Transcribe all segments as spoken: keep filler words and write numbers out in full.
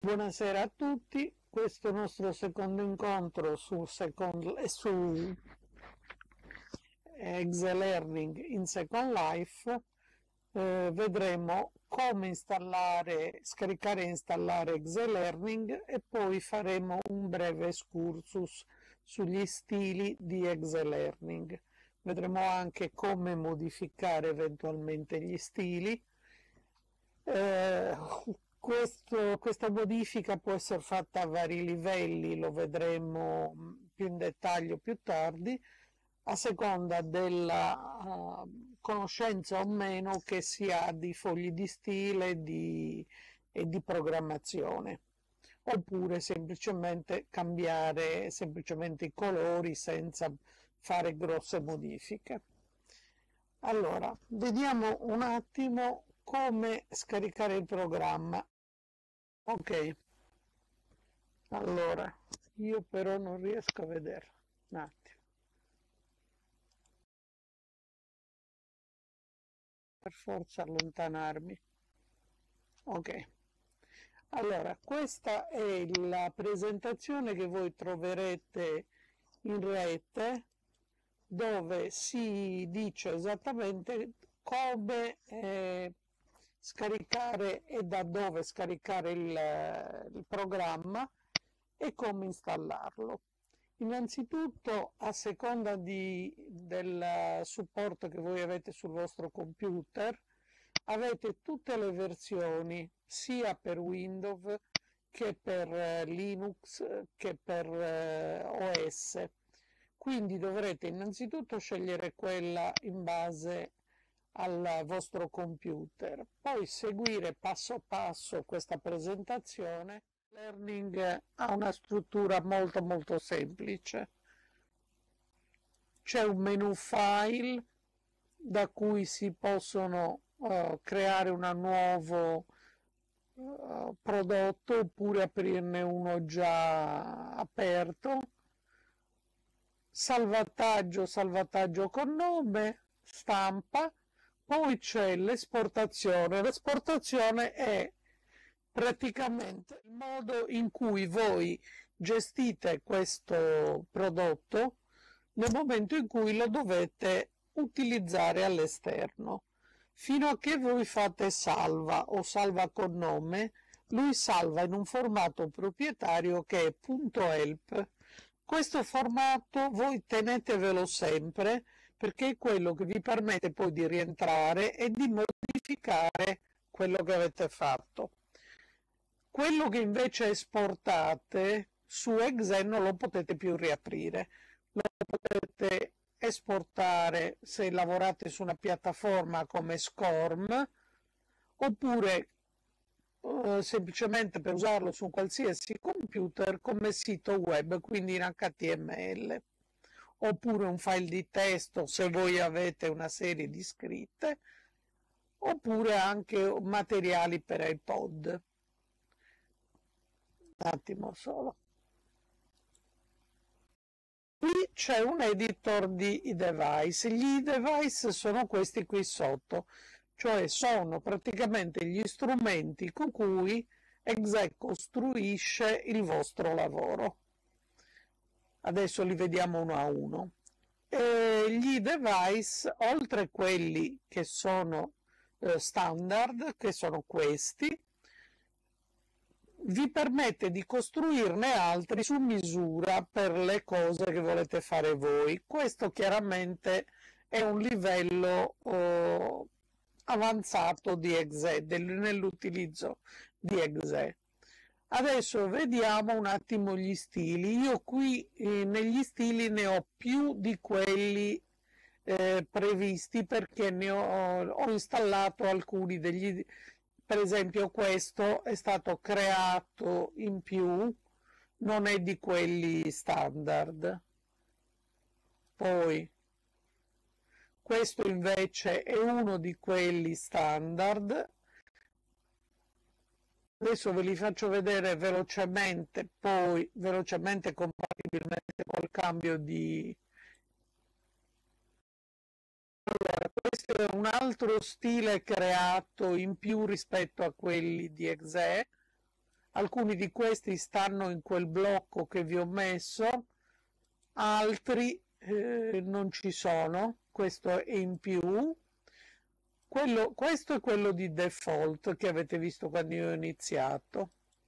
Buonasera a tutti, questo è il nostro secondo incontro su, second, eh, su Exelearning in Second Life. Eh, vedremo come installare, scaricare e installare Exelearning e poi faremo un breve excursus sugli stili di Exelearning. Vedremo anche come modificare eventualmente gli stili. Eh, questo- questa modifica può essere fatta a vari livelli, lo vedremo mh, più in dettaglio più tardi, a seconda della eh, conoscenza o meno che si ha di fogli di stile di- e di programmazione, oppure semplicemente cambiare semplicemente i colori senza fare grosse modifiche. Allora, vediamo un attimo come scaricare il programma. Ok, allora, io però non riesco a vederlo. Un attimo, per forza allontanarmi. Ok, allora, questa è la presentazione che voi troverete in rete dove si dice esattamente come eh, scaricare e da dove scaricare il, il programma e come installarlo. Innanzitutto, a seconda di, del supporto che voi avete sul vostro computer, avete tutte le versioni, sia per Windows che per eh, Linux eh, che per eh, O S. Quindi dovrete innanzitutto scegliere quella in base al vostro computer, poi seguire passo passo questa presentazione. Learning ha una struttura molto molto semplice. C'è un menu file da cui si possono uh, creare un nuovo uh, prodotto oppure aprirne uno già aperto. Salvataggio, salvataggio con nome, stampa, poi c'è l'esportazione. L'esportazione è praticamente il modo in cui voi gestite questo prodotto nel momento in cui lo dovete utilizzare all'esterno. Fino a che voi fate salva o salva con nome, lui salva in un formato proprietario che è .help. Questo formato voi tenetevelo sempre perché è quello che vi permette poi di rientrare e di modificare quello che avete fatto. Quello che invece esportate su Excel non lo potete più riaprire, lo potete esportare se lavorate su una piattaforma come SCORM oppure eh, semplicemente per usarlo su un qualsiasi computer come sito web, quindi in H T M L, oppure un file di testo se voi avete una serie di scritte, oppure anche materiali per iPod. Un attimo solo. Qui c'è un editor di device, gli device sono questi qui sotto, cioè sono praticamente gli strumenti con cui Exe costruisce il vostro lavoro. Adesso li vediamo uno a uno. E gli device, oltre a quelli che sono eh, standard, che sono questi, vi permette di costruirne altri su misura per le cose che volete fare voi. Questo chiaramente è un livello oh, avanzato di Exe, del, nell'utilizzo di Exe. Adesso vediamo un attimo gli stili. Io qui eh, negli stili ne ho più di quelli eh, previsti perché ne ho, ho installato alcuni degli, per esempio questo è stato creato in più, non è di quelli standard. Poi questo invece è uno di quelli standard. Adesso ve li faccio vedere velocemente, poi velocemente compatibilmente col cambio di... Allora, questo è un altro stile creato in più rispetto a quelli di Exe. Alcuni di questi stanno in quel blocco che vi ho messo, altri eh, non ci sono, questo è in più. Quello, questo è quello di default che avete visto quando io ho iniziato.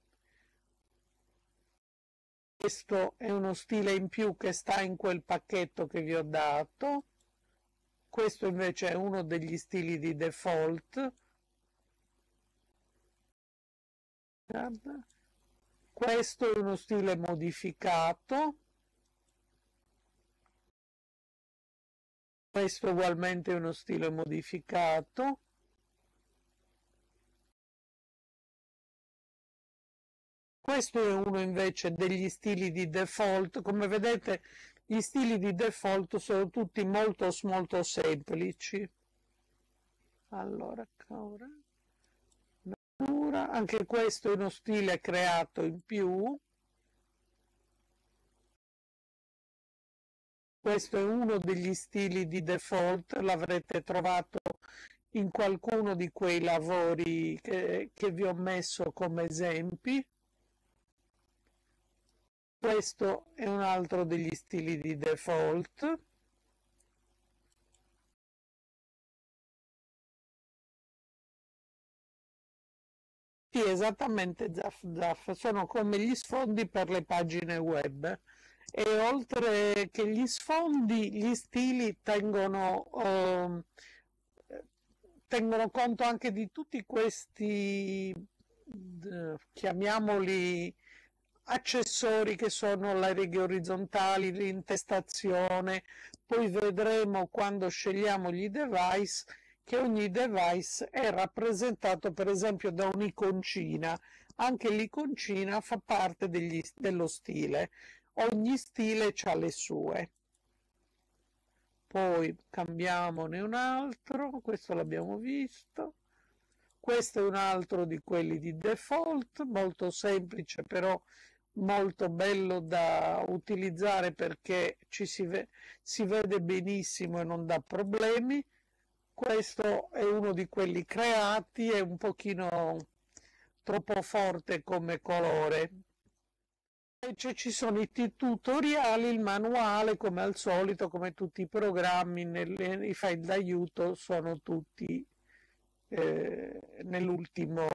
Questo è uno stile in più che sta in quel pacchetto che vi ho dato. Questo invece è uno degli stili di default. Guarda. Questo è uno stile modificato. Questo ugualmente è uno stile modificato. Questo è uno invece degli stili di default. Come vedete, gli stili di default sono tutti molto molto semplici. Allora, natura, anche questo è uno stile creato in più. Questo è uno degli stili di default, l'avrete trovato in qualcuno di quei lavori che, che vi ho messo come esempi. Questo è un altro degli stili di default. Sì, esattamente, Zaff, Zaff, sono come gli sfondi per le pagine web. E oltre che gli sfondi, gli stili tengono, ehm, tengono conto anche di tutti questi, d- chiamiamoli accessori, che sono le righe orizzontali, l'intestazione. Poi vedremo quando scegliamo gli device che ogni device è rappresentato per esempio da un'iconcina. Anche l'iconcina fa parte degli, dello stile. Ogni stile ha le sue. Poi cambiamone un altro, questo l'abbiamo visto. Questo è un altro di quelli di default, molto semplice però molto bello da utilizzare perché ci si, ve si vede benissimo e non dà problemi. Questo è uno di quelli creati, è un pochino troppo forte come colore. Invece ci sono i tutoriali, il manuale, come al solito, come tutti i programmi, nelle, i file d'aiuto sono tutti eh, nell'ultima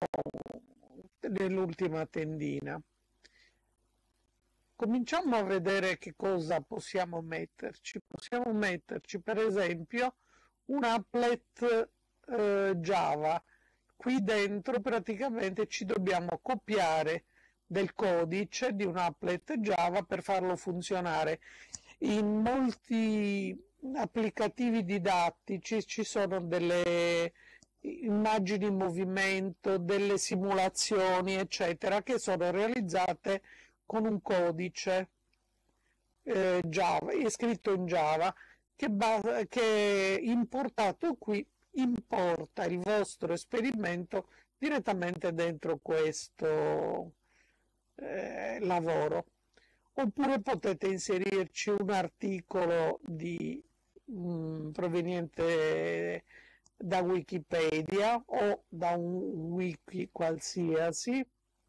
tendina. Cominciamo a vedere che cosa possiamo metterci. Possiamo metterci per esempio un applet eh, Java. Qui dentro praticamente ci dobbiamo copiare del codice di un applet Java per farlo funzionare. In molti applicativi didattici ci sono delle immagini in movimento, delle simulazioni, eccetera, che sono realizzate con un codice eh, Java, è scritto in Java, che, che importato qui importa il vostro esperimento direttamente dentro questo eh, lavoro. Oppure potete inserirci un articolo di, mh, proveniente da Wikipedia o da un wiki qualsiasi.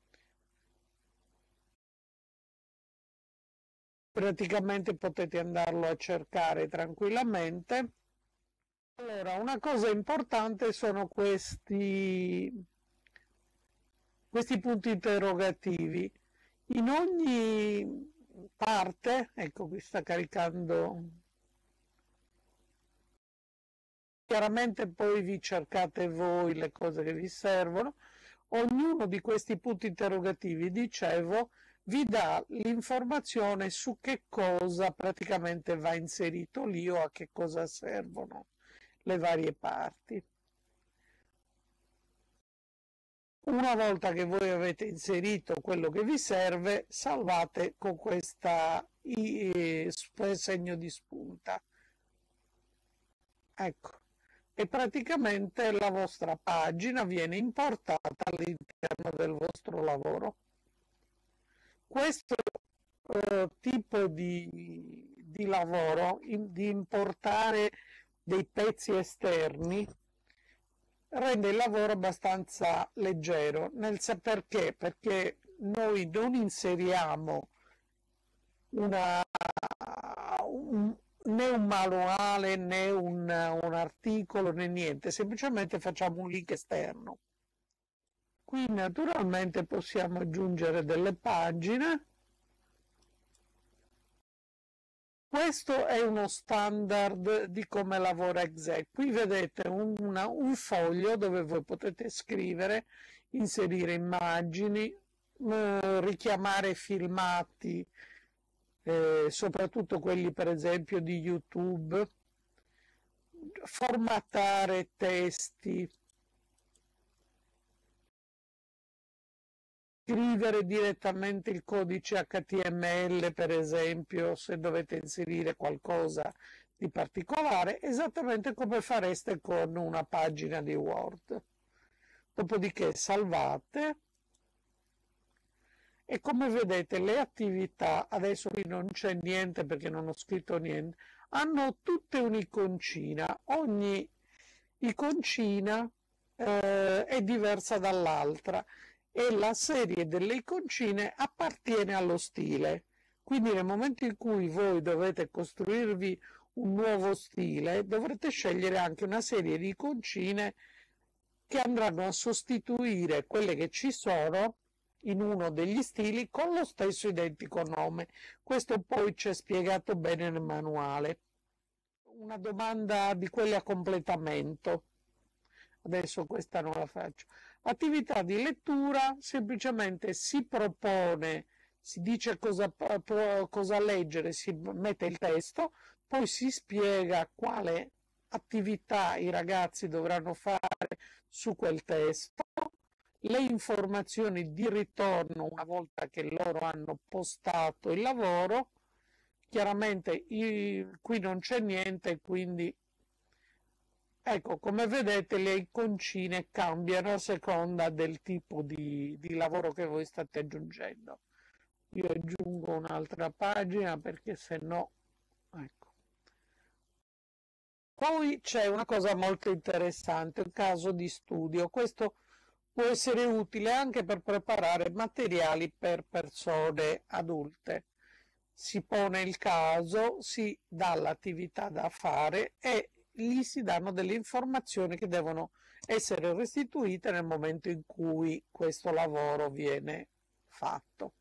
Praticamente potete andarlo a cercare tranquillamente. Allora, una cosa importante sono questi, questi punti interrogativi. In ogni parte, ecco, qui sta caricando. Chiaramente poi vi cercate voi le cose che vi servono. Ognuno di questi punti interrogativi, dicevo, vi dà l'informazione su che cosa praticamente va inserito lì o a che cosa servono le varie parti. Una volta che voi avete inserito quello che vi serve, salvate con questo segno di spunta. Ecco. E praticamente la vostra pagina viene importata all'interno del vostro lavoro. Questo eh, tipo di, di lavoro, in, di importare dei pezzi esterni, rende il lavoro abbastanza leggero, nel perché? Perché noi non inseriamo una, un, né un manuale né un, un articolo né niente, semplicemente facciamo un link esterno. Qui naturalmente possiamo aggiungere delle pagine. Questo è uno standard di come lavora Excel. Qui vedete una, un foglio dove voi potete scrivere, inserire immagini, eh, richiamare filmati, eh, soprattutto quelli per esempio di YouTube, formattare testi, scrivere direttamente il codice H T M L, per esempio, se dovete inserire qualcosa di particolare, esattamente come fareste con una pagina di Word. Dopodiché salvate e come vedete le attività, adesso qui non c'è niente perché non ho scritto niente, hanno tutte un'iconcina, ogni iconcina eh, è diversa dall'altra e la serie delle iconcine appartiene allo stile. Quindi nel momento in cui voi dovete costruirvi un nuovo stile, dovrete scegliere anche una serie di iconcine che andranno a sostituire quelle che ci sono in uno degli stili con lo stesso identico nome. Questo poi c'è spiegato bene nel manuale. Una domanda di quelle a completamento. Adesso questa non la faccio. Attività di lettura, semplicemente si propone, si dice cosa, cosa leggere, si mette il testo, poi si spiega quale attività i ragazzi dovranno fare su quel testo, le informazioni di ritorno una volta che loro hanno postato il lavoro. Chiaramente i, qui non c'è niente, quindi ecco, come vedete le iconcine cambiano a seconda del tipo di, di lavoro che voi state aggiungendo. Io aggiungo un'altra pagina perché se no, ecco. Poi c'è una cosa molto interessante, un caso di studio. Questo può essere utile anche per preparare materiali per persone adulte. Si pone il caso, si dà l'attività da fare e gli si danno delle informazioni che devono essere restituite nel momento in cui questo lavoro viene fatto.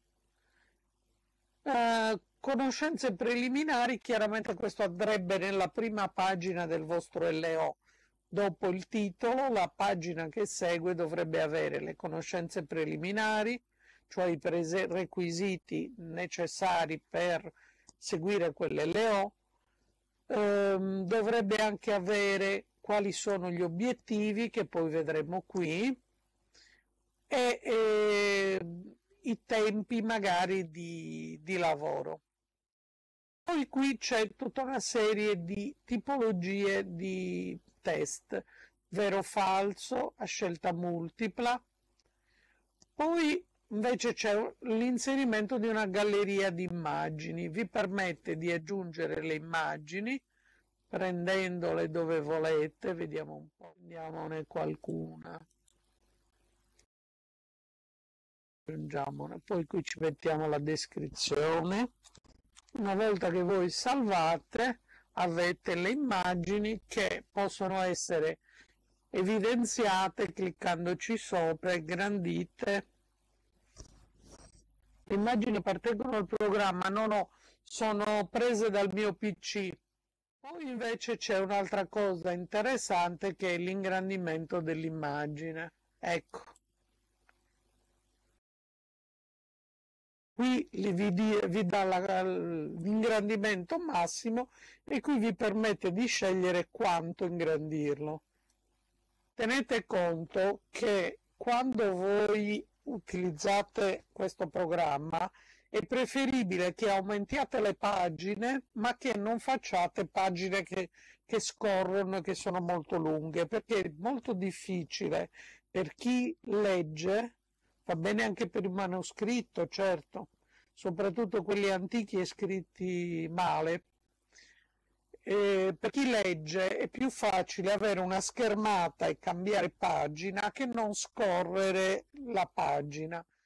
Eh, conoscenze preliminari, chiaramente questo andrebbe nella prima pagina del vostro L O. Dopo il titolo, la pagina che segue dovrebbe avere le conoscenze preliminari, cioè i requisiti necessari per seguire quell'L O. Ehm, dovrebbe anche avere quali sono gli obiettivi, che poi vedremo qui, e, e i tempi magari di, di lavoro. Poi qui c'è tutta una serie di tipologie di test, vero o falso, a scelta multipla. Poi invece c'è l'inserimento di una galleria di immagini, vi permette di aggiungere le immagini prendendole dove volete, vediamo un po', prendiamone qualcuna. Aggiungiamone, poi qui ci mettiamo la descrizione. Una volta che voi salvate avete le immagini che possono essere evidenziate cliccandoci sopra, ingrandite. Le immagini appartengono al programma, non ho, sono prese dal mio P C. Poi invece c'è un'altra cosa interessante che è l'ingrandimento dell'immagine. Ecco. Qui vi, vi dà l'ingrandimento massimo e qui vi permette di scegliere quanto ingrandirlo. Tenete conto che quando voi utilizzate questo programma è preferibile che aumentiate le pagine ma che non facciate pagine che, che scorrono e che sono molto lunghe, perché è molto difficile per chi legge. Va bene anche per il manoscritto, certo, soprattutto quelli antichi e scritti male. E per chi legge è più facile avere una schermata e cambiare pagina che non scorrere la pagina.